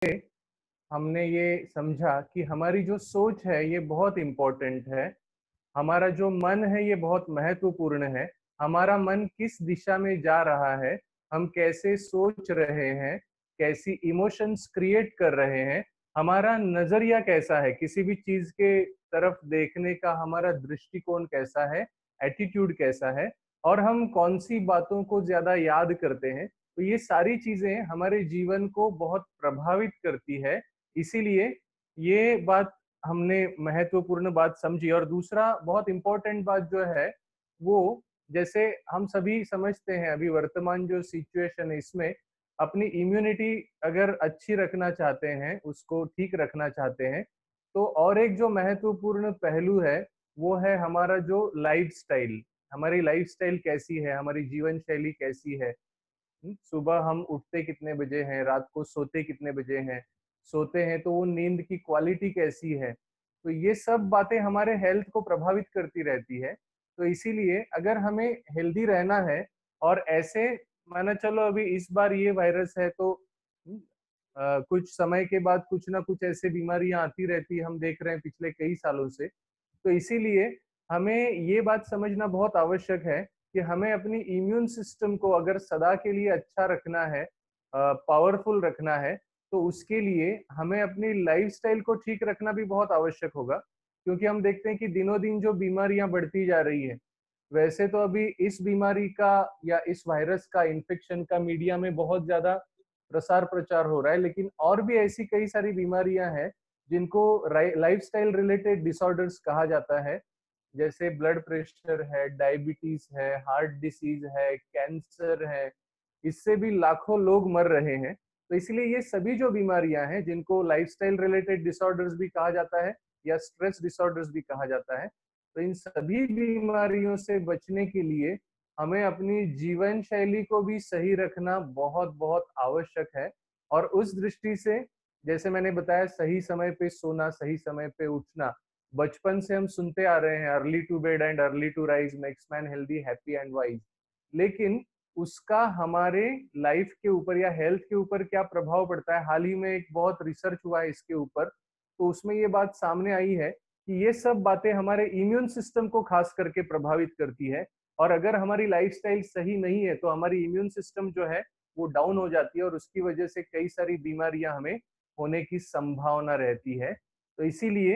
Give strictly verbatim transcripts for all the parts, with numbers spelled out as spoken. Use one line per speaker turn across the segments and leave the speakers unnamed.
हमने ये समझा कि हमारी जो सोच है ये बहुत इम्पोर्टेंट है। हमारा जो मन है ये बहुत महत्वपूर्ण है। हमारा मन किस दिशा में जा रहा है, हम कैसे सोच रहे हैं, कैसी इमोशंस क्रिएट कर रहे हैं, हमारा नजरिया कैसा है, किसी भी चीज के तरफ देखने का हमारा दृष्टिकोण कैसा है, एटीट्यूड कैसा है, और हम कौन सी बातों को ज्यादा याद करते हैं। तो ये सारी चीजें हमारे जीवन को बहुत प्रभावित करती है। इसीलिए ये बात हमने महत्वपूर्ण बात समझी। और दूसरा बहुत इंपॉर्टेंट बात जो है वो, जैसे हम सभी समझते हैं अभी वर्तमान जो सिचुएशन है इसमें अपनी इम्यूनिटी अगर अच्छी रखना चाहते हैं, उसको ठीक रखना चाहते हैं, तो और एक जो महत्वपूर्ण पहलू है वो है हमारा जो लाइफस्टाइल। हमारी लाइफस्टाइल कैसी है, हमारी जीवन शैली कैसी है। हम्म, सुबह हम उठते कितने बजे हैं, रात को सोते कितने बजे हैं, सोते हैं तो वो नींद की क्वालिटी कैसी है। तो ये सब बातें हमारे हेल्थ को प्रभावित करती रहती है। तो इसीलिए अगर हमें हेल्दी रहना है, और ऐसे माना चलो अभी इस बार ये वायरस है तो हम्म, अ, कुछ समय के बाद कुछ ना कुछ ऐसे बीमारियां आती रहती है, हम देख रहे हैं पिछले कई सालों से। तो इसीलिए हमें ये बात समझना बहुत आवश्यक है कि हमें अपनी इम्यून सिस्टम को अगर सदा के लिए अच्छा रखना है, पावरफुल रखना है, तो उसके लिए हमें अपनी लाइफस्टाइल को ठीक रखना भी बहुत आवश्यक होगा। क्योंकि हम देखते हैं कि दिनों दिन जो बीमारियां बढ़ती जा रही है, वैसे तो अभी इस बीमारी का या इस वायरस का इन्फेक्शन का मीडिया में बहुत ज्यादा प्रसार प्रचार हो रहा है, लेकिन और भी ऐसी कई सारी बीमारियां हैं जिनको लाइफस्टाइल रिलेटेड डिसऑर्डर्स कहा जाता है। जैसे ब्लड प्रेशर है, डायबिटीज है, हार्ट डिसीज है, कैंसर है। इससे भी लाखों लोग मर रहे हैं। तो इसलिए ये सभी जो बीमारियां हैं जिनको लाइफस्टाइल रिलेटेड डिसऑर्डर्स भी कहा जाता है या स्ट्रेस डिसऑर्डर्स भी कहा जाता है, तो इन सभी बीमारियों से बचने के लिए हमें अपनी जीवन शैली को भी सही रखना बहुत बहुत आवश्यक है। और उस दृष्टि से जैसे मैंने बताया, सही समय पे सोना, सही समय पे उठना, बचपन से हम सुनते आ रहे हैं early to bed and early to rise makes man healthy happy and wise. लेकिन उसका हमारे लाइफ के ऊपर या हेल्थ के ऊपर क्या प्रभाव पड़ता है, हाल ही में एक बहुत रिसर्च हुआ है इसके ऊपर। तो उसमें ये बात सामने आई है कि ये सब बातें हमारे इम्यून सिस्टम को खास करके प्रभावित करती है। और अगर हमारी लाइफस्टाइल सही नहीं है तो हमारी इम्यून सिस्टम जो है वो डाउन हो जाती है, और उसकी वजह से कई सारी बीमारियां हमें होने की संभावना रहती है। तो इसीलिए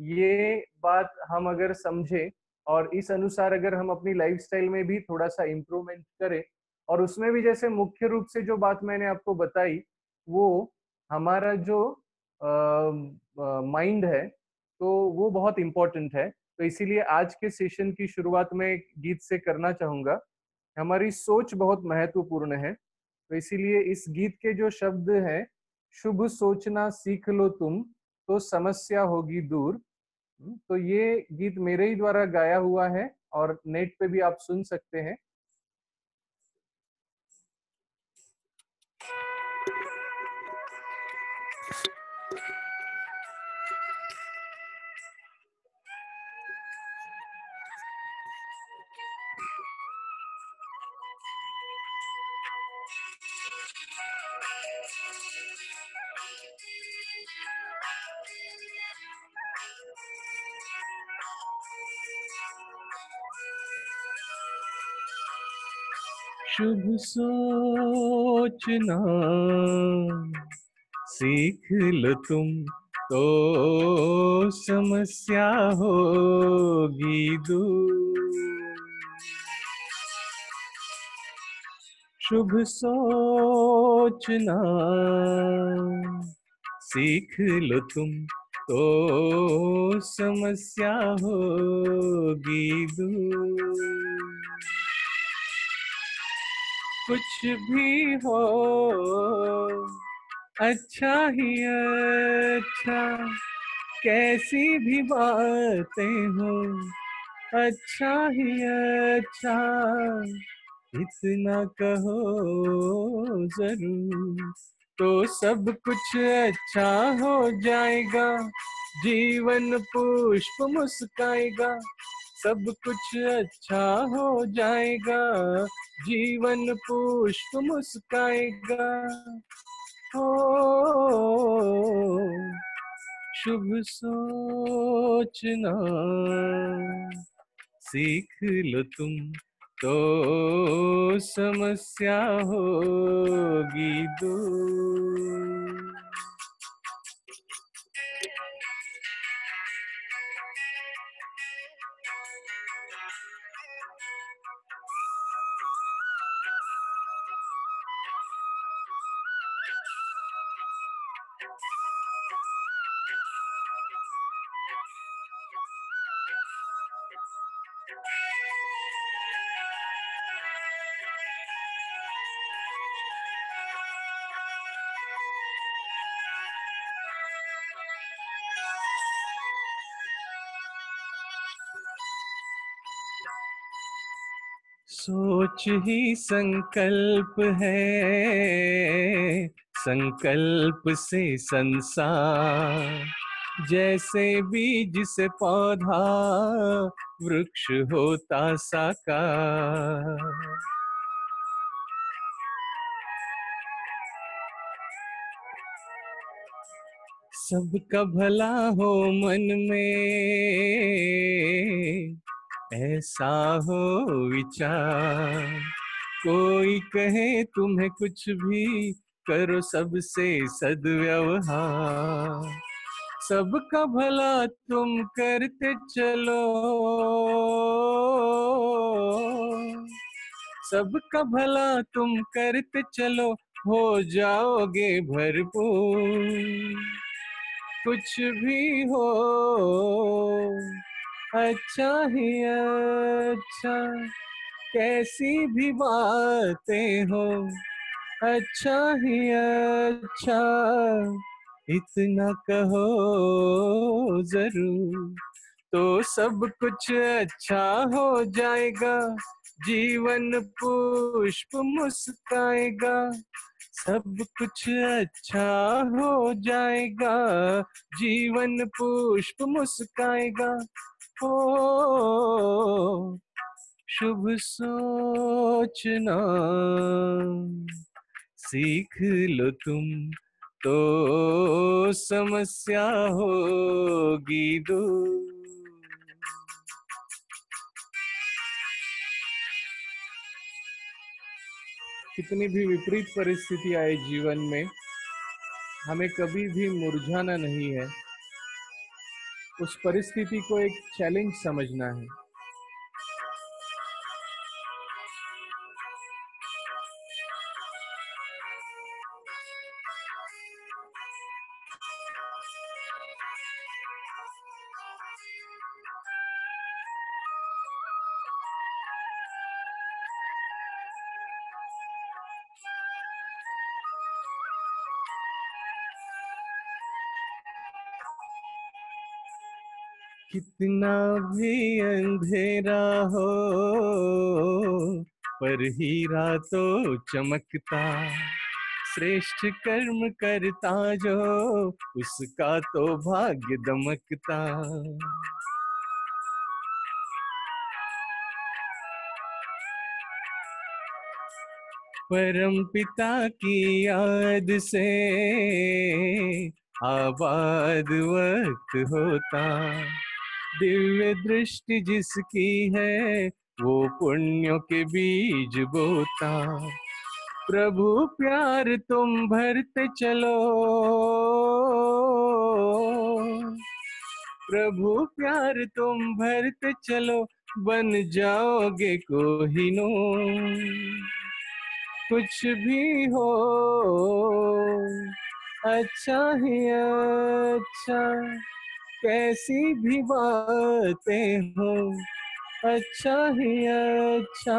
ये बात हम अगर समझे और इस अनुसार अगर हम अपनी लाइफस्टाइल में भी थोड़ा सा इम्प्रूवमेंट करें, और उसमें भी जैसे मुख्य रूप से जो बात मैंने आपको बताई वो हमारा जो माइंड है, तो वो बहुत इम्पोर्टेंट है। तो इसीलिए आज के सेशन की शुरुआत में एक गीत से करना चाहूंगा। हमारी सोच बहुत महत्वपूर्ण है। तो इसीलिए इस गीत के जो शब्द हैं, शुभ सोचना सीख लो तुम तो समस्या होगी दूर। तो ये गीत मेरे ही द्वारा गाया हुआ है और नेट पे भी आप सुन सकते हैं। शुभ सोचना सीख लो तुम तो समस्या होगी दूर। शुभ सोचना सीख लो तुम तो समस्या होगी दूर। कुछ भी हो अच्छा ही अच्छा, कैसी भी बातें हो अच्छा ही अच्छा, इतना कहो जरूर तो सब कुछ अच्छा हो जाएगा। जीवन पुष्प मुस्काएगा, सब कुछ अच्छा हो जाएगा। जीवन पुष्प मुस्काएगा। हो शुभ सोचना सीख लो तुम, तो समस्या होगी दूर। सोच ही संकल्प है, संकल्प से संसार, जैसे बीज से पौधा वृक्ष होता साकार। सबका भला हो मन में, ऐसा हो विचार। कोई कहे तुम्हें कुछ भी, करो सबसे सद्व्यवहार। सबका भला तुम करते चलो, सबका भला तुम करते चलो, हो जाओगे भरपूर। कुछ भी हो अच्छा ही अच्छा, कैसी भी बातें हो अच्छा ही अच्छा, इतना कहो जरूर, तो सब कुछ अच्छा हो जाएगा। जीवन पुष्प मुस्काएगा, सब कुछ अच्छा हो जाएगा। जीवन पुष्प मुस्काएगा। ओ शुभ सोचना सीख लो तुम, तो समस्या होगी दूर। कितनी भी विपरीत परिस्थिति आए जीवन में, हमें कभी भी मुरझाना नहीं है। उस परिस्थिति को एक चैलेंज समझना है। कितना भी अंधेरा हो, पर हीरा तो चमकता। श्रेष्ठ कर्म करता जो, उसका तो भाग्य दमकता। परम पिता की याद से आबाद वक्त होता। दिव्य दृष्टि जिसकी है, वो पुण्यों के बीज बोता। प्रभु प्यार तुम भरते चलो, प्रभु प्यार तुम भरते चलो, बन जाओगे कोहिनूर। कुछ भी हो अच्छा ही अच्छा, कैसी भी बातें हो अच्छा ही अच्छा,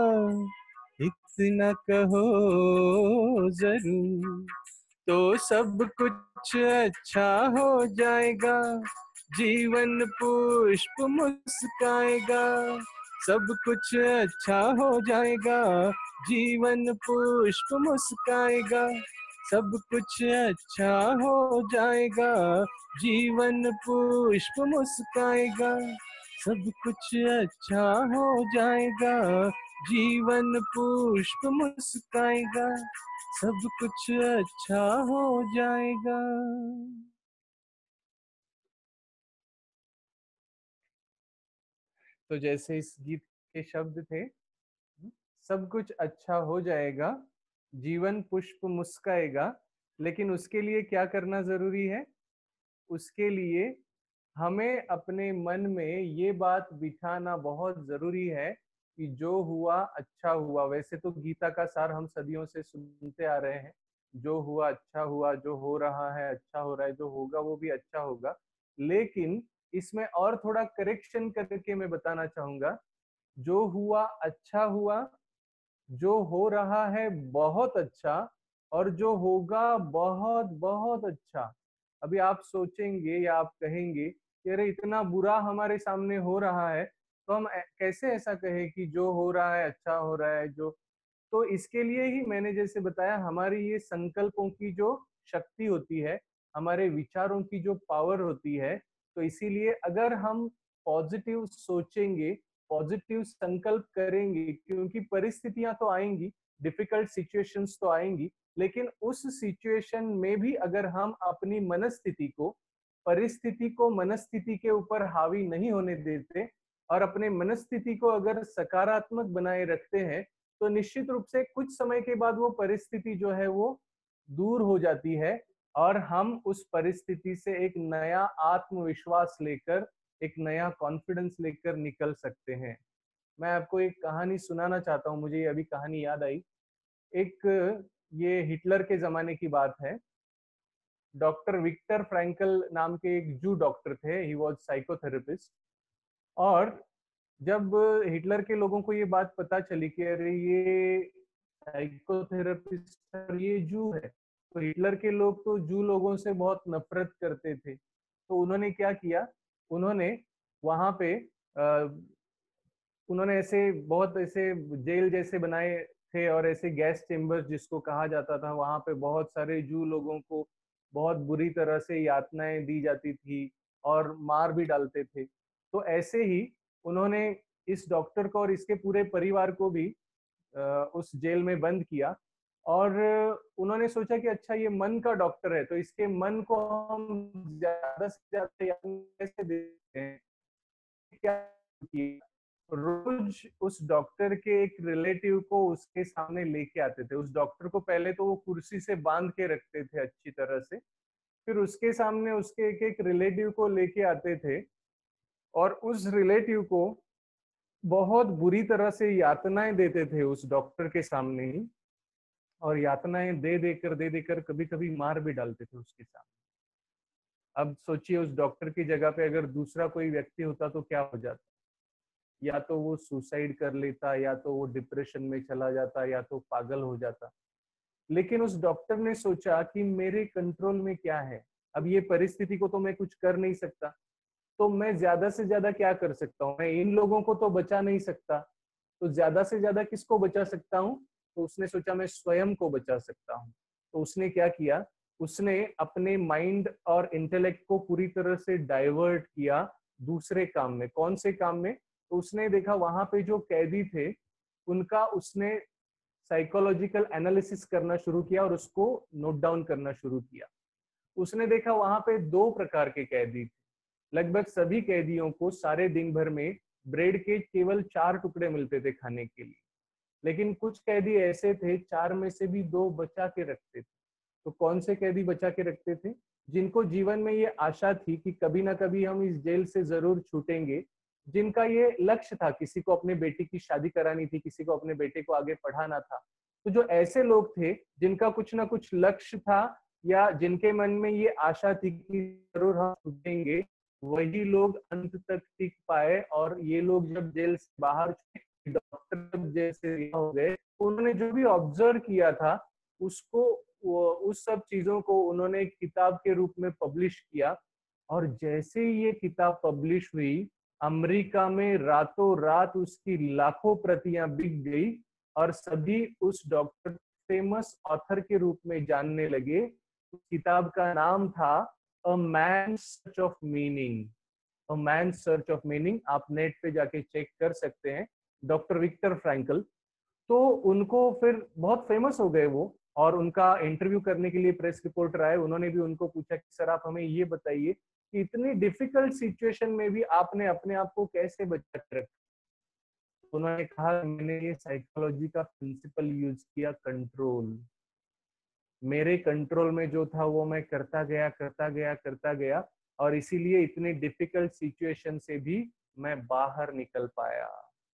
इतना कहो जरूर, तो सब कुछ अच्छा हो जाएगा। जीवन पुष्प मुस्काएगा, सब कुछ अच्छा हो जाएगा। जीवन पुष्प मुस्काएगा, सब कुछ अच्छा हो जाएगा। जीवन पुष्प मुस्काएगा, सब कुछ अच्छा हो जाएगा। जीवन पुष्प मुस्काएगा, सब कुछ अच्छा हो जाएगा। तो जैसे इस गीत के शब्द थे, सब कुछ अच्छा हो जाएगा, जीवन पुष्प मुस्काएगा, लेकिन उसके लिए क्या करना जरूरी है? उसके लिए हमें अपने मन में ये बात बिठाना बहुत जरूरी है कि जो हुआ अच्छा हुआ। वैसे तो गीता का सार हम सदियों से सुनते आ रहे हैं, जो हुआ अच्छा हुआ, जो हो रहा है अच्छा हो रहा है, जो होगा वो भी अच्छा होगा। लेकिन इसमें और थोड़ा करेक्शन करके मैं बताना चाहूंगा, जो हुआ अच्छा हुआ, जो हो रहा है बहुत अच्छा, और जो होगा बहुत बहुत अच्छा। अभी आप सोचेंगे या आप कहेंगे कि अरे इतना बुरा हमारे सामने हो रहा है, तो हम ऐ- कैसे ऐसा कहें कि जो हो रहा है अच्छा हो रहा है। जो तो इसके लिए ही मैंने जैसे बताया, हमारी ये संकल्पों की जो शक्ति होती है, हमारे विचारों की जो पावर होती है, तो इसीलिए अगर हम पॉजिटिव सोचेंगे, पॉजिटिव संकल्प करेंगे, क्योंकि परिस्थितियां तो आएंगी, डिफिकल्ट सिचुएशंस तो आएंगी, लेकिन उस सिचुएशन में भी अगर हम अपनी मनस्थिति को, परिस्थिति को मनस्थिति के ऊपर हावी नहीं होने देते और अपने मनस्थिति को अगर सकारात्मक बनाए रखते हैं, तो निश्चित रूप से कुछ समय के बाद वो परिस्थिति जो है वो दूर हो जाती है, और हम उस परिस्थिति से एक नया आत्मविश्वास लेकर, एक नया कॉन्फिडेंस लेकर निकल सकते हैं। मैं आपको एक कहानी सुनाना चाहता हूँ, मुझे ये अभी कहानी याद आई। एक, ये हिटलर के जमाने की बात है। डॉक्टर विक्टर फ्रैंकल नाम के एक जू डॉक्टर थे, ही वॉज साइकोथेरेपिस्ट। और जब हिटलर के लोगों को ये बात पता चली कि अरे ये साइकोथेरेपिस्ट और ये जू है, तो हिटलर के लोग तो जू लोगों से बहुत नफरत करते थे। तो उन्होंने क्या किया, उन्होंने वहां पे अ, उन्होंने ऐसे बहुत ऐसे जेल जैसे बनाए थे, और ऐसे गैस चेम्बर्स जिसको कहा जाता था, वहां पे बहुत सारे जू लोगों को बहुत बुरी तरह से यातनाएं दी जाती थी और मार भी डालते थे। तो ऐसे ही उन्होंने इस डॉक्टर को और इसके पूरे परिवार को भी अ, उस जेल में बंद किया। और उन्होंने सोचा कि अच्छा ये मन का डॉक्टर है, तो इसके मन को हम ज्यादा से ज्यादा यातनाएं कैसे देते हैं। क्या किया, रोज उस डॉक्टर के एक रिलेटिव को उसके सामने लेके आते थे। उस डॉक्टर को पहले तो वो कुर्सी से बांध के रखते थे अच्छी तरह से, फिर उसके सामने उसके एक एक रिलेटिव को लेके आते थे, और उस रिलेटिव को बहुत बुरी तरह से यातनाएं देते थे उस डॉक्टर के सामने ही। और यातनाएं दे देकर दे देकर कभी कभी मार भी डालते थे उसके सामने। अब सोचिए उस डॉक्टर की जगह पे अगर दूसरा कोई व्यक्ति होता तो क्या हो जाता। या तो वो सुसाइड कर लेता, या तो वो डिप्रेशन में चला जाता, या तो पागल हो जाता। लेकिन उस डॉक्टर ने सोचा कि मेरे कंट्रोल में क्या है, अब ये परिस्थिति को तो मैं कुछ कर नहीं सकता, तो मैं ज्यादा से ज्यादा क्या कर सकता हूँ, मैं इन लोगों को तो बचा नहीं सकता, तो ज्यादा से ज्यादा किसको बचा सकता हूँ। तो उसने सोचा मैं स्वयं को बचा सकता हूँ। तो उसने क्या किया, उसने अपने माइंड और इंटेलेक्ट को पूरी तरह से डाइवर्ट किया दूसरे काम में। कौन से काम में? तो उसने देखा वहां पे जो कैदी थे, उनका उसने साइकोलॉजिकल एनालिसिस करना शुरू किया और उसको नोट डाउन करना शुरू किया। उसने देखा वहां पे दो प्रकार के कैदी थे। लगभग सभी कैदियों को सारे दिन भर में ब्रेड के केवल चार टुकड़े मिलते थे खाने के लिए, लेकिन कुछ कैदी ऐसे थे चार में से भी दो बचा के रखते थे। तो कौन से कैदी बचा के रखते थे? जिनको जीवन में ये आशा थी कि कभी ना कभी हम इस जेल से जरूर छूटेंगे, जिनका ये लक्ष्य था, किसी को अपने बेटी की शादी करानी थी, किसी को अपने बेटे को आगे पढ़ाना था। तो जो ऐसे लोग थे जिनका कुछ ना कुछ लक्ष्य था, या जिनके मन में ये आशा थी कि जरूर हम छूटेंगे, वही लोग अंत तक टिक पाए। और ये लोग जब जेल से बाहर, डॉक्टर जेल से रिहा हो गए, उन्होंने जो भी ऑब्जर्व किया था उसको, वो उस सब चीजों को उन्होंने एक किताब के रूप में पब्लिश किया। और जैसे ही ये किताब पब्लिश हुई, अमेरिका में रातों रात उसकी लाखों प्रतियां बिक गई, और सभी उस डॉक्टर फेमस ऑथर के रूप में जानने लगे। उस किताब का नाम था a man search of meaning. A man search of meaning, आप नेट पे जाके चेक कर सकते हैं। डॉक्टर विक्टर फ्रैंकल, तो उनको फिर बहुत फेमस हो गए वो, और उनका इंटरव्यू करने के लिए प्रेस रिपोर्टर आए। उन्होंने भी उनको पूछा कि सर आप हमें ये बताइए कि इतनी डिफिकल्ट सिचुएशन में भी आपने अपने आप को कैसे बचा के रखा। उन्होंने कहा मैंने ये साइकोलॉजी का प्रिंसिपल यूज किया, कंट्रोल। मेरे कंट्रोल में जो था वो मैं करता गया करता गया करता गया और इसीलिए इतनी डिफिकल्ट सिचुएशन से भी मैं बाहर निकल पाया।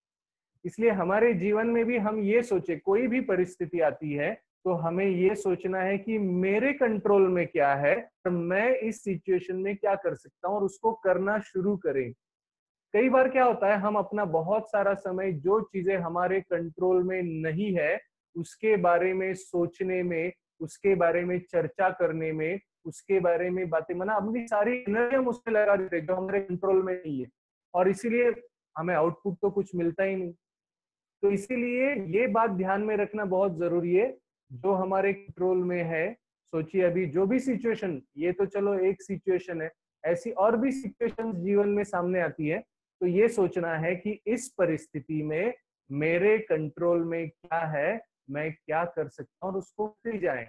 इसलिए हमारे जीवन में भी हम ये सोचे, कोई भी परिस्थिति आती है तो हमें ये सोचना है कि मेरे कंट्रोल में क्या है और मैं इस सिचुएशन में क्या कर सकता हूँ और उसको करना शुरू करें। कई बार क्या होता है, हम अपना बहुत सारा समय जो चीजें हमारे कंट्रोल में नहीं है उसके बारे में सोचने में, उसके बारे में चर्चा करने में, उसके बारे में बातें, माना अपनी सारी एनर्जी हम उसमें लगा देते हैं जो हमारे कंट्रोल में नहीं है और इसीलिए हमें आउटपुट तो कुछ मिलता ही नहीं। तो इसीलिए ये बात ध्यान में रखना बहुत जरूरी है, जो हमारे कंट्रोल में है। सोचिए अभी जो भी सिचुएशन, ये तो चलो एक सिचुएशन है, ऐसी और भी सिचुएशन जीवन में सामने आती है, तो ये सोचना है कि इस परिस्थिति में मेरे कंट्रोल में क्या है, मैं क्या कर सकता हूँ और उसको कर जाए।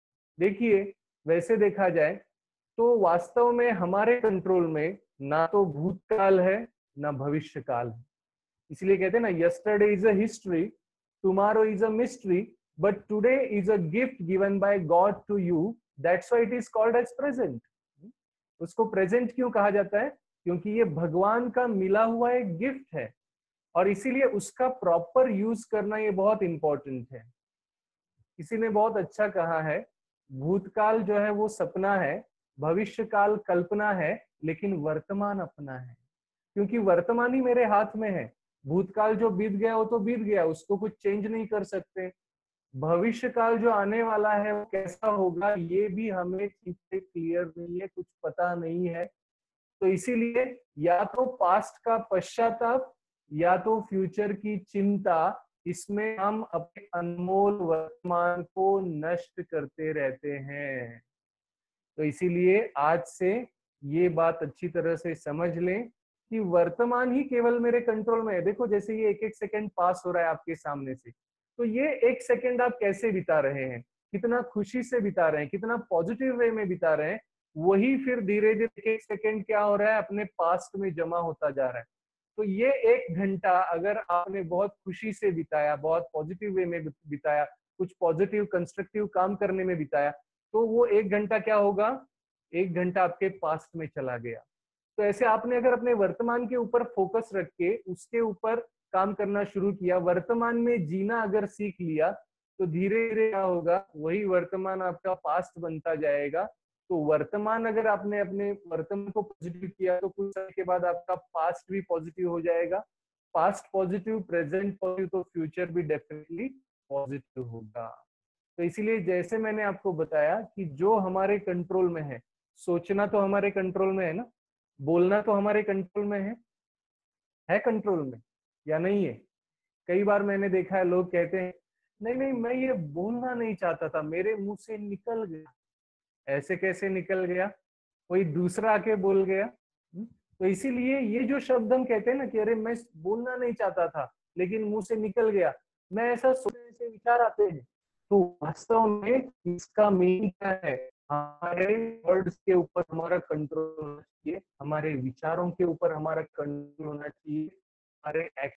देखिए, वैसे देखा जाए तो वास्तव में हमारे कंट्रोल में ना तो भूतकाल है ना भविष्य काल है। इसलिए कहते हैं ना, yesterday is a history, tomorrow is a mystery, but today is a gift given by God to you, that's why it is called as present. उसको प्रेजेंट क्यों कहा जाता है? क्योंकि ये भगवान का मिला हुआ एक गिफ्ट है और इसीलिए उसका प्रॉपर यूज करना ये बहुत इंपॉर्टेंट है। किसी ने बहुत अच्छा कहा है, भूतकाल जो है वो सपना है, भविष्य काल कल्पना है, लेकिन वर्तमान अपना है। क्योंकि वर्तमान ही मेरे हाथ में है। भूतकाल जो बीत गया वो तो बीत गया, उसको कुछ चेंज नहीं कर सकते। भविष्य काल जो आने वाला है वो कैसा होगा ये भी हमें ठीक से क्लियर नहीं है, कुछ पता नहीं है। तो इसीलिए या तो पास्ट का पश्चाताप या तो फ्यूचर की चिंता, इसमें हम अपने अनमोल वर्तमान को नष्ट करते रहते हैं। तो इसीलिए आज से ये बात अच्छी तरह से समझ लें कि वर्तमान ही केवल मेरे कंट्रोल में है। देखो जैसे ये एक एक सेकंड पास हो रहा है आपके सामने से, तो ये एक सेकंड आप कैसे बिता रहे हैं, कितना खुशी से बिता रहे हैं, कितना पॉजिटिव वे में बिता रहे हैं, वही फिर धीरे धीरे एक सेकंड क्या हो रहा है, अपने पास्ट में जमा होता जा रहा है। तो ये एक घंटा अगर आपने बहुत खुशी से बिताया, बहुत पॉजिटिव वे में बिताया, कुछ पॉजिटिव कंस्ट्रक्टिव काम करने में बिताया, तो वो एक घंटा क्या होगा, एक घंटा आपके पास्ट में चला गया। तो ऐसे आपने अगर अपने वर्तमान के ऊपर फोकस रख के उसके ऊपर काम करना शुरू किया, वर्तमान में जीना अगर सीख लिया, तो धीरे धीरे क्या होगा, वही वर्तमान आपका पास्ट बनता जाएगा। तो वर्तमान अगर आपने अपने वर्तमान को पॉजिटिव किया तो कुछ समय के बाद आपका पास्ट भी पॉजिटिव हो जाएगा। पास्ट पॉजिटिव, प्रेजेंट पॉजिटिव, तो फ्यूचर भी डेफिनेटली पॉजिटिव होगा। तो इसीलिए जैसे मैंने आपको बताया कि जो हमारे कंट्रोल में है, सोचना तो हमारे कंट्रोल में है ना, बोलना तो हमारे कंट्रोल में है है कंट्रोल में या नहीं है? कई बार मैंने देखा है लोग कहते हैं नहीं नहीं मैं ये बोलना नहीं चाहता था, मेरे मुंह से निकल गया। ऐसे कैसे निकल गया? कोई दूसरा आके बोल गया। हम्म? तो इसीलिए ये जो शब्द हम कहते हैं ना कि अरे मैं बोलना नहीं चाहता था लेकिन मुंह से निकल गया, मैं ऐसा सोचने से विचार आते हैं, तो वास्तव में इसका मीनिंग क्या है? हमारे वर्ड्स के ऊपर हमारा कंट्रोल होना चाहिए, हमारे विचारों के ऊपर हमारा कंट्रोल होना चाहिए, हमारे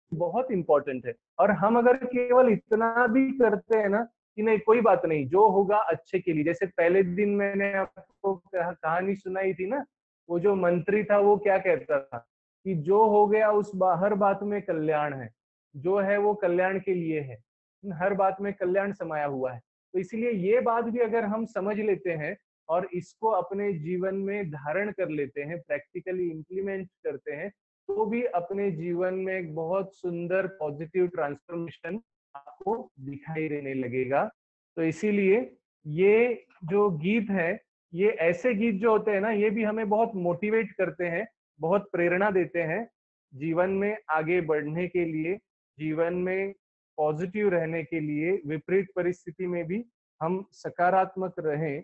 बहुत इंपॉर्टेंट है। और हम अगर केवल इतना भी करते हैं ना कि नहीं कोई बात नहीं, जो होगा अच्छे के लिए, जैसे पहले दिन मैंने आपको कहानी सुनाई थी ना, वो जो मंत्री था वो क्या कहता था कि जो हो गया उस बा, हर बात में कल्याण है, जो है वो कल्याण के लिए है, हर बात में कल्याण समाया हुआ है। तो इसीलिए ये बात भी अगर हम समझ लेते हैं और इसको अपने जीवन में धारण कर लेते हैं, प्रैक्टिकली इम्प्लीमेंट करते हैं, तो भी अपने जीवन में एक बहुत सुंदर पॉजिटिव ट्रांसफॉर्मेशन आपको दिखाई देने लगेगा। तो इसीलिए ये जो गीत है, ये ऐसे गीत जो होते हैं ना, ये भी हमें बहुत मोटिवेट करते हैं, बहुत प्रेरणा देते हैं जीवन में आगे बढ़ने के लिए, जीवन में पॉजिटिव रहने के लिए, विपरीत परिस्थिति में भी हम सकारात्मक रहें।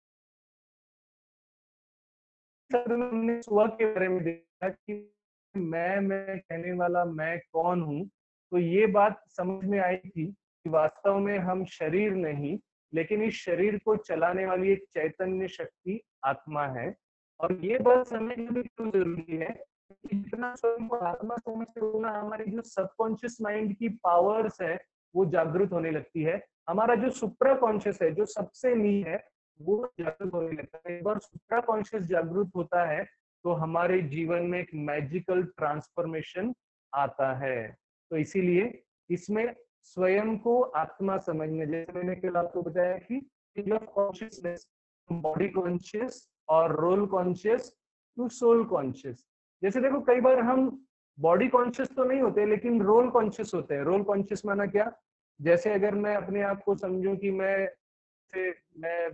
सर हमने स्व के बारे में देखा कि मैं मैं कहने वाला मैं कौन हूँ, तो ये बात समझ में आई थी कि वास्तव में हम शरीर नहीं, लेकिन इस शरीर को चलाने वाली एक चैतन्य शक्ति आत्मा है। और ये बात समझना भी क्यों जरूरी है कि जितना स्वयं को आत्मा समझते हो ना, हमारी जो सबकॉन्शियस माइंड की पावर्स है वो जागृत होने लगती है। हमारा जो सुप्रा कॉन्शियस है, जो सबसे नी है, वो जागृत होने लगता है। एक बार सुप्रा कॉन्शियस जागृत होता है तो हमारे जीवन में एक मैजिकल ट्रांसफॉर्मेशन आता है। तो इसीलिए इसमें स्वयं को आत्मा समझने, जैसे मैंने कल आपको बताया कि field of consciousness, body conscious और role conscious to soul conscious. जैसे देखो कई बार हम बॉडी कॉन्शियस तो नहीं होते लेकिन रोल कॉन्शियस होते हैं। रोल कॉन्शियस माना क्या, जैसे अगर मैं अपने आप को समझूं कि मैं से मैं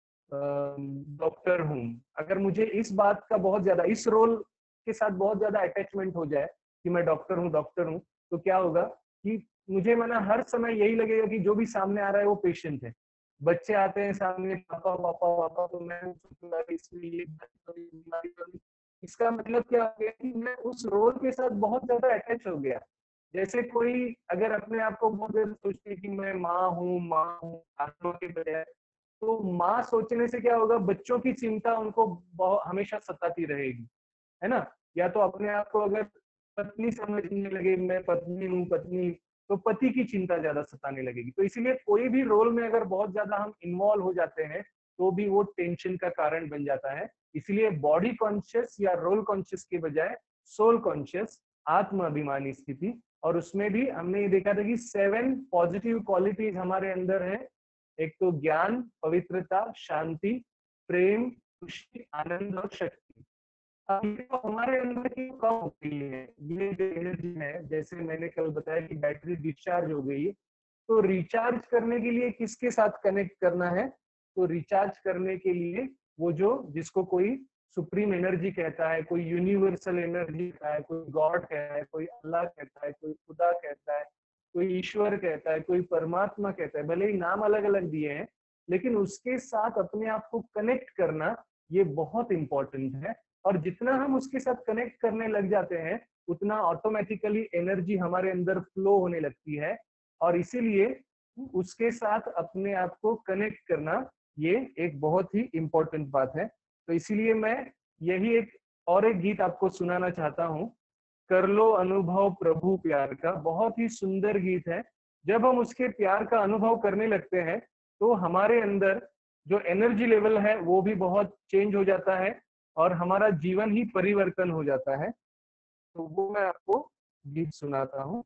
डॉक्टर हूँ, अगर मुझे इस बात का बहुत ज्यादा, इस रोल के साथ बहुत ज्यादा अटैचमेंट हो जाए कि मैं डॉक्टर हूँ डॉक्टर हूँ, तो क्या होगा कि मुझे माना हर समय यही लगेगा कि जो भी सामने आ रहा है वो पेशेंट है। बच्चे आते हैं सामने, पापा पापा पापा, तो मैं सोचूंगा कि इसमें ये बीमारी तो नहीं। इसका मतलब क्या हो गया कि मैं उस रोल के साथ बहुत ज्यादा अटैच हो गया। जैसे कोई अगर अपने आप को बहुत ज्यादा सोचते है कि मैं माँ हूँ माँ हूँ आत्मा के बजाय, तो माँ सोचने से क्या होगा, बच्चों की चिंता उनको बहुत हमेशा सताती रहेगी, है ना। या तो अपने आप को अगर पत्नी समझने लगे, मैं पत्नी हूँ पत्नी, तो पति की चिंता ज्यादा सताने लगेगी। तो इसीलिए कोई भी रोल में अगर बहुत ज्यादा हम इन्वॉल्व हो जाते हैं तो भी वो टेंशन का कारण बन जाता है। इसलिए बॉडी कॉन्शियस या रोल कॉन्शियस के बजाय सोल कॉन्शियस, आत्म अभिमानी स्थिति, और उसमें भी हमने ये देखा था कि सेवन पॉजिटिव क्वालिटीज हमारे अंदर है। एक तो ज्ञान, पवित्रता, शांति, प्रेम, खुशी, आनंद और शक्ति। अब ये तो हमारे अंदर की कम होती है, ये जो एनर्जी है, जैसे मैंने कल बताया कि बैटरी डिस्चार्ज हो गई, तो रिचार्ज करने के लिए किसके साथ कनेक्ट करना है, तो रिचार्ज करने के लिए वो जो जिसको कोई सुप्रीम एनर्जी कहता है, कोई यूनिवर्सल एनर्जी कहता है, कोई गॉड कहता है, कोई अल्लाह कहता है, कोई खुदा कहता है, कोई ईश्वर कहता है, कोई परमात्मा कहता है, भले ही नाम अलग अलग दिए हैं, लेकिन उसके साथ अपने आप को कनेक्ट करना ये बहुत इंपॉर्टेंट है। और जितना हम उसके साथ कनेक्ट करने लग जाते हैं उतना ऑटोमेटिकली एनर्जी हमारे अंदर फ्लो होने लगती है। और इसीलिए उसके साथ अपने आप को कनेक्ट करना ये एक बहुत ही इंपॉर्टेंट बात है। तो इसीलिए मैं यही एक और एक गीत आपको सुनाना चाहता हूँ, कर लो अनुभव प्रभु प्यार का। बहुत ही सुंदर गीत है। जब हम उसके प्यार का अनुभव करने लगते हैं तो हमारे अंदर जो एनर्जी लेवल है वो भी बहुत चेंज हो जाता है और हमारा जीवन ही परिवर्तन हो जाता है। तो वो मैं आपको गीत सुनाता हूँ।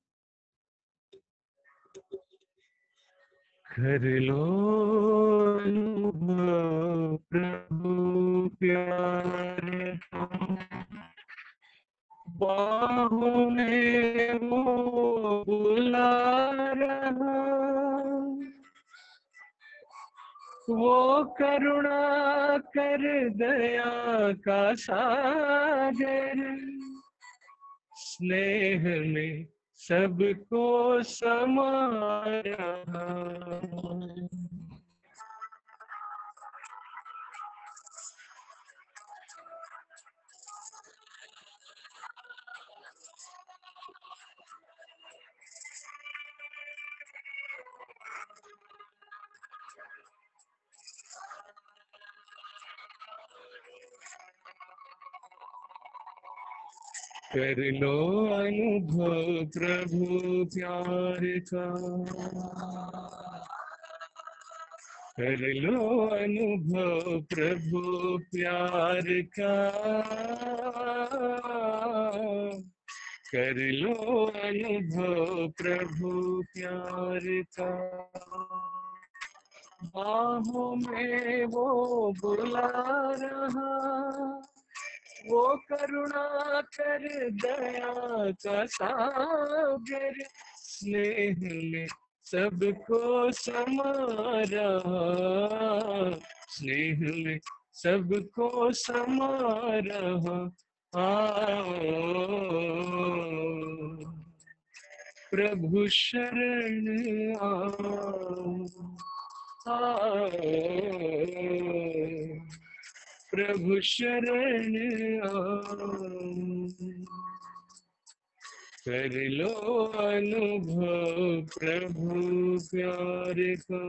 कर लो अनुभव प्रभु प्यार का, बाहों में वो बुला रहा, वो करुणा कर दया का सागर, स्नेह में सबको समा रहा। कर लो अनुभव प्रभु प्यार का, कर लो अनुभव प्रभु प्यार का, कर लो अनुभव प्रभु प्यार का। बाहों में वो बुला रहा, वो करुणा कर दया का सागर, स्नेह में सबको समा रहा, स्नेह में सबको समा रहा। आओ प्रभु शरण आओ, आओ प्रभु शरण आओ, कर लो अनुभव प्रभु प्यार का।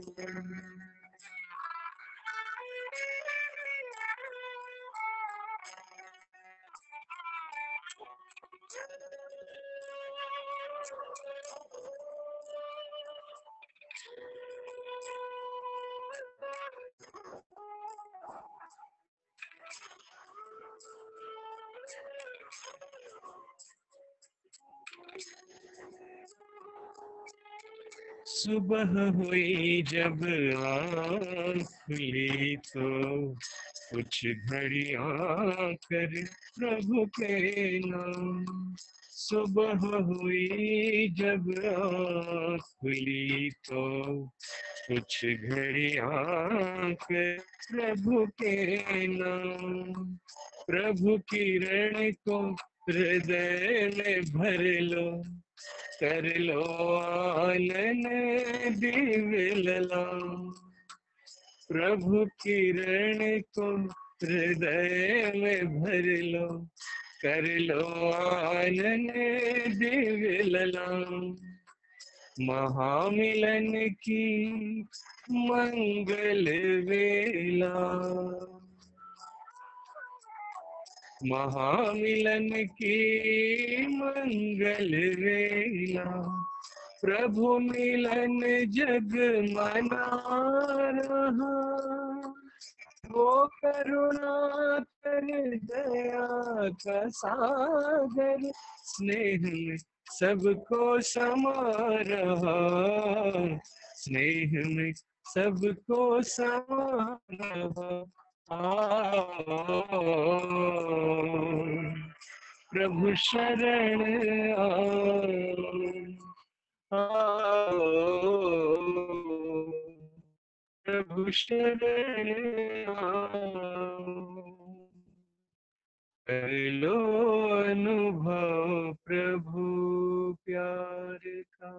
सुबह हुई जब आँख खुली तो कुछ घड़ियाँ कर प्रभु के नाम। सुबह हुई जब आँख खुली तो कुछ घड़ियाँ कर प्रभु के नाम। प्रभु किरण को हृदय में भर लो, कर लो आनन दिव्य लला। प्रभु किरण को हृदय में भर लो, कर लो आनन दिव्य लला। महामिलन की मंगल वेला, महामिलन की मंगल वेला। प्रभु मिलन जग मना रहा, वो करुणा कर दया का सागर, स्नेह में सबको समा रहा, स्नेह में सबको समा रहा। आओ प्रभु शरण आओ, आओ प्रभु शरण आओ, कर लो अनुभव प्रभु प्यार का।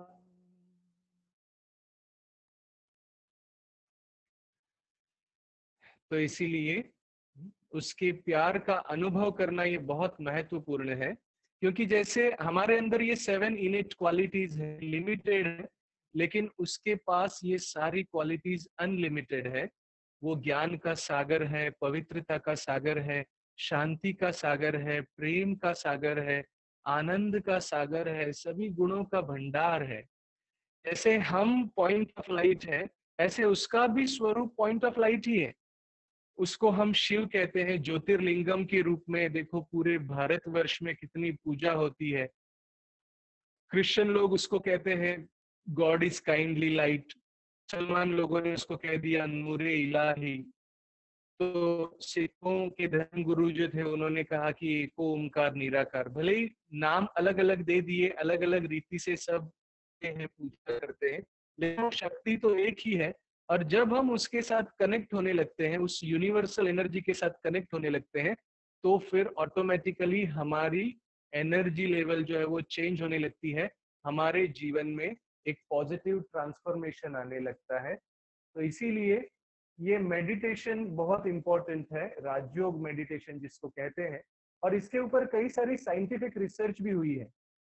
तो इसीलिए उसके प्यार का अनुभव करना ये बहुत महत्वपूर्ण है, क्योंकि जैसे हमारे अंदर ये सेवन इनेट क्वालिटीज है, लिमिटेड है, लेकिन उसके पास ये सारी क्वालिटीज अनलिमिटेड है। वो ज्ञान का सागर है, पवित्रता का सागर है, शांति का सागर है, प्रेम का सागर है, आनंद का सागर है, सभी गुणों का भंडार है। जैसे हम पॉइंट ऑफ लाइट है, ऐसे उसका भी स्वरूप पॉइंट ऑफ लाइट ही है। उसको हम शिव कहते हैं, ज्योतिर्लिंगम के रूप में। देखो पूरे भारतवर्ष में कितनी पूजा होती है। क्रिश्चियन लोग उसको कहते हैं गॉड इज काइंडली लाइट, मुसलमान लोगों ने उसको कह दिया नूरे इलाही। तो सिखों के धर्म गुरु जो थे उन्होंने कहा कि एको ओमकार निराकार। भले ही नाम अलग अलग दे दिए, अलग अलग रीति से सब हैं, पूजा करते हैं, लेकिन शक्ति तो एक ही है। और जब हम उसके साथ कनेक्ट होने लगते हैं, उस यूनिवर्सल एनर्जी के साथ कनेक्ट होने लगते हैं, तो फिर ऑटोमेटिकली हमारी एनर्जी लेवल जो है वो चेंज होने लगती है। हमारे जीवन में एक पॉजिटिव ट्रांसफॉर्मेशन आने लगता है। तो इसीलिए ये मेडिटेशन बहुत इंपॉर्टेंट है, राजयोग मेडिटेशन जिसको कहते हैं। और इसके ऊपर कई सारी साइंटिफिक रिसर्च भी हुई है।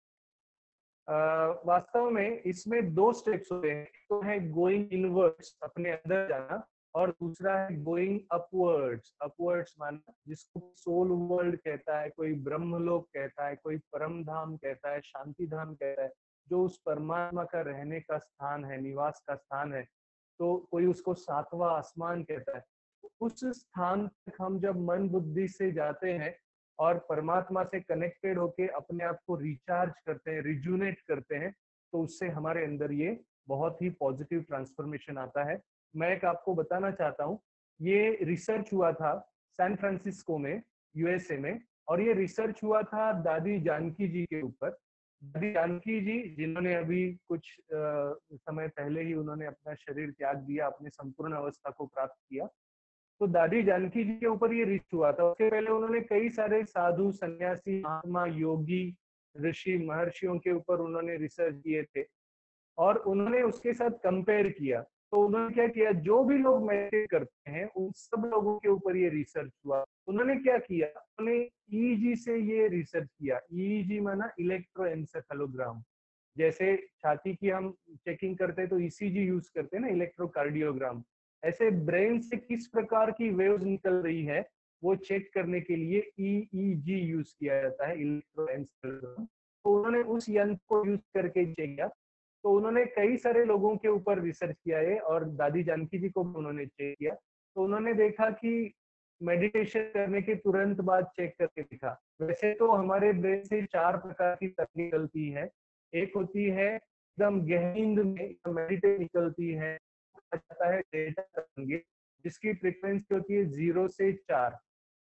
uh, वास्तव में इसमें दो स्टेप्स होते हैं। तो है गोइंग इनवर्ड्स, अपने अंदर जाना, और दूसरा है गोइंग अपवर्ड्स। अपवर्ड्स माना जिसको सोल वर्ल्ड कहता है, कोई ब्रह्मलोक कहता है, कोई परम धाम कहता है, शांति धाम कहता है, जो उस परमात्मा का रहने का स्थान है, निवास का स्थान है। तो कोई उसको सातवां आसमान कहता है। उस स्थान तक हम जब मन बुद्धि से जाते हैं और परमात्मा से कनेक्टेड होके अपने आप को रिचार्ज करते हैं, रिजुनेट करते हैं, तो उससे हमारे अंदर ये बहुत ही पॉजिटिव ट्रांसफॉर्मेशन आता है। मैं एक आपको बताना चाहता हूँ, ये रिसर्च हुआ था सैन फ्रांसिस्को में, यूएसए में, और ये रिसर्च हुआ था दादी जानकी जी के ऊपर। दादी जानकी जी, जिन्होंने अभी कुछ आ, समय पहले ही उन्होंने अपना शरीर त्याग दिया, अपने संपूर्ण अवस्था को प्राप्त किया। तो दादी जानकी जी के ऊपर ये रिसर्च हुआ था। उसके पहले उन्होंने कई सारे साधु, सन्यासी, महात्मा, योगी, ऋषि, महर्षियों के ऊपर उन्होंने रिसर्च किए थे और उन्होंने उसके साथ कंपेयर किया। तो उन्होंने क्या किया, जो भी लोग मेडिटेट करते हैं उन सब लोगों के ऊपर ये रिसर्च हुआ। उन्होंने क्या किया, उन्होंने ईईजी से ये रिसर्च किया। ईईजी माना इलेक्ट्रोएन्सेफेलोग्राम। जैसे छाती की हम चेकिंग करते हैं तो ईसीजी यूज करते हैं ना, इलेक्ट्रोकार्डियोग्राम। ऐसे ब्रेन से किस प्रकार की वेव्स निकल रही है वो चेक करने के लिए ईईजी यूज किया जाता है, इलेक्ट्रोएन्सेफेलोग्राम। तो उन्होंने उस यंत्र को यूज करके चेक किया। तो उन्होंने कई सारे लोगों के ऊपर रिसर्च किया है और दादी जानकी जी को भी उन्होंने चेक किया। तो उन्होंने देखा कि मेडिटेशन करने के तुरंत बाद चेक करके देखा, वैसे तो हमारे ब्रेन से चार प्रकार की तरंगें निकलती है। एक होती है एकदम गहरी नींद में मेडिटेशन निकलती है, जाता है डेल्टा तरंगे, जिसकी फ्रीक्वेंसी होती है जीरो से चार।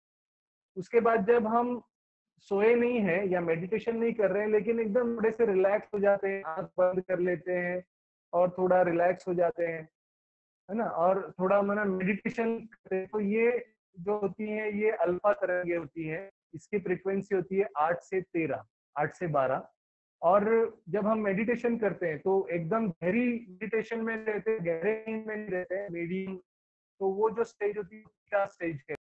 उसके बाद जब हम सोए नहीं है या मेडिटेशन नहीं कर रहे हैं लेकिन एकदम थोड़े से रिलैक्स हो जाते हैं, आंख बंद कर लेते हैं और थोड़ा रिलैक्स हो जाते हैं, है ना, और थोड़ा मना मेडिटेशन करते हैं, तो ये जो होती है ये अल्फा तरंगे होती है। इसकी फ्रीक्वेंसी होती है आठ से तेरह, आठ से बारह। और जब हम मेडिटेशन करते हैं तो एकदम गहरी मेडिटेशन में रहते हैं, गहरे नींद में नहीं रहते हैं, मीडियम। तो वो जो स्टेज होती है क्या स्टेज